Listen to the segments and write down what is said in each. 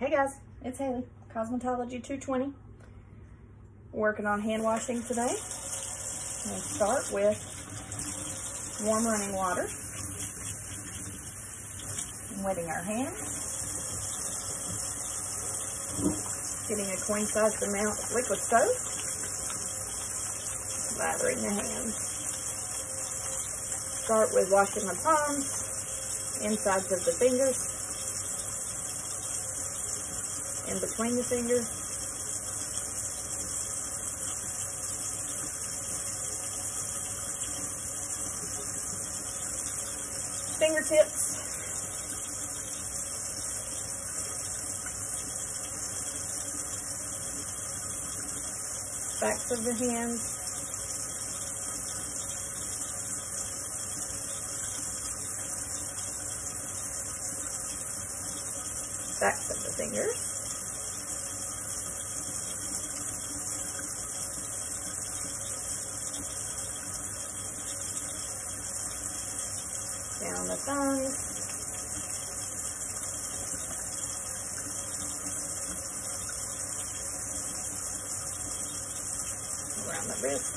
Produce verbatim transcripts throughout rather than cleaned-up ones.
Hey guys, it's Haley, Cosmetology two twenty. Working on hand washing today. We'll start with warm running water. And wetting our hands. Getting a queen sized amount of liquid soap. Lathering the hands. Start with washing the palms, insides of the fingers, in between the fingers, fingertips, backs of the hands, backs of the fingers, down the thumbs, around the wrists,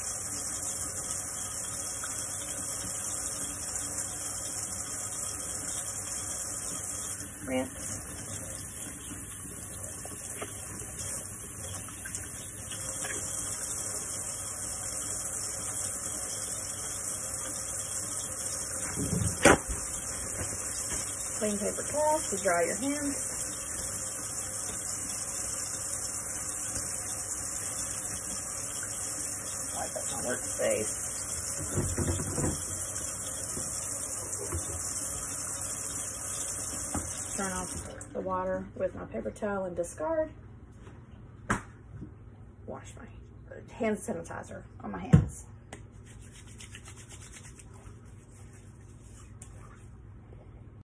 rinse, clean paper towel to dry your hands. Wipe up my workspace. Turn off the water with my paper towel and discard. Wash my hand sanitizer on my hands.